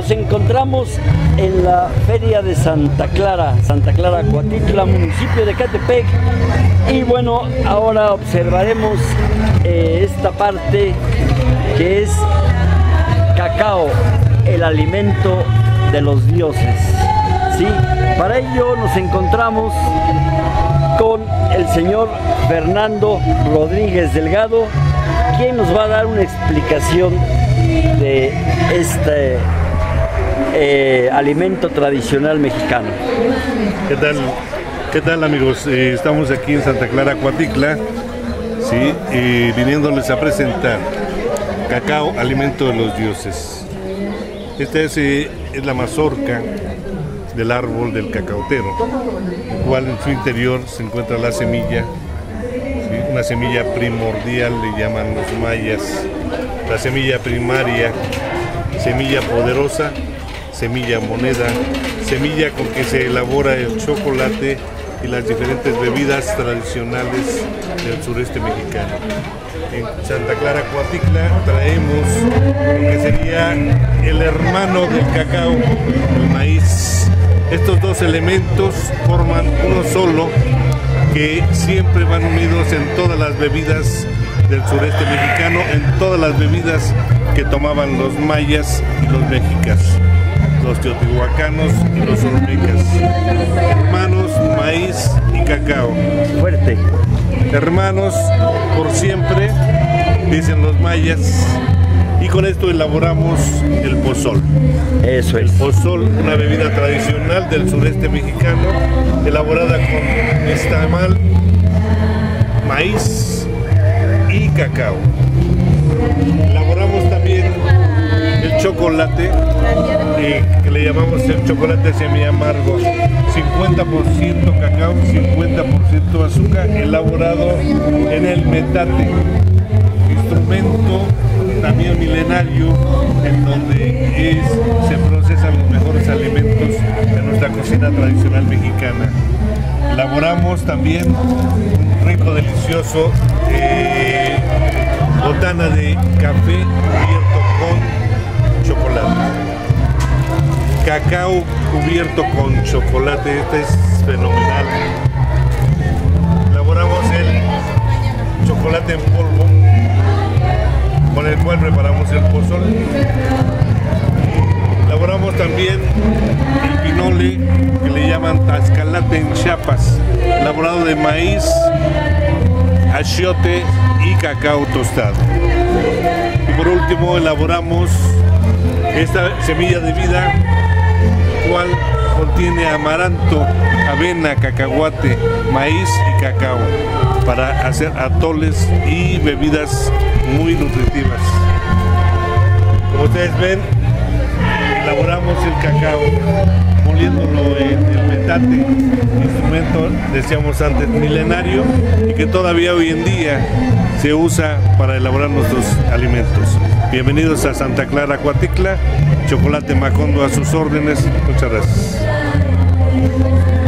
nos encontramos en la feria de Santa Clara, Coatitla, municipio de Ecatepec. Y bueno, ahora observaremos esta parte que es cacao, el alimento de los dioses. ¿Sí? Para ello nos encontramos con el señor Fernando Rodríguez Delgado, quien nos va a dar una explicación de este alimento tradicional mexicano. ¿Qué tal amigos? Estamos aquí en Santa Clara, Coatitla, ¿sí? Viniéndoles a presentar cacao, alimento de los dioses. Esta es la mazorca del árbol del cacautero, el cual en su interior se encuentra la semilla, ¿sí? Una semilla primordial, le llaman los mayas, la semilla primaria, semilla poderosa, semilla moneda, semilla con que se elabora el chocolate y las diferentes bebidas tradicionales del sureste mexicano. En Santa Clara, Coatitla, traemos lo que sería el hermano del cacao, el maíz. Estos dos elementos forman uno solo, que siempre van unidos en todas las bebidas del sureste mexicano, en todas las bebidas que tomaban los mayas y los mexicas, los teotihuacanos y los olmecas. Hermanos, maíz y cacao. Fuerte. Hermanos por siempre, dicen los mayas. Y con esto elaboramos el pozol. Eso es. El pozol, una bebida tradicional del sureste mexicano, elaborada con nixtamal, maíz y cacao. Elaboramos también el chocolate, que le llamamos el chocolate semi-amargo, 50% cacao, 50% azúcar, elaborado en el metate, instrumento también milenario, en donde se procesan los mejores alimentos de nuestra cocina tradicional mexicana. Elaboramos también un rico, delicioso botana de café cubierto con chocolate. Cacao cubierto con chocolate, este es fenomenal. Elaboramos el chocolate en polvo, con el cual preparamos el pozol. Elaboramos también el pinole, que le llaman tascalate en Chiapas, elaborado de maíz, achiote y cacao tostado. Y por último elaboramos esta semilla de vida, cual contiene amaranto, avena, cacahuate, maíz y cacao, para hacer atoles y bebidas muy nutritivas. Como ustedes ven, elaboramos el cacao moliéndolo en el metate, instrumento, decíamos antes, milenario, y que todavía hoy en día se usa para elaborar nuestros alimentos. Bienvenidos a Santa Clara, Coatitla. Chocolate Macondo a sus órdenes. Muchas gracias.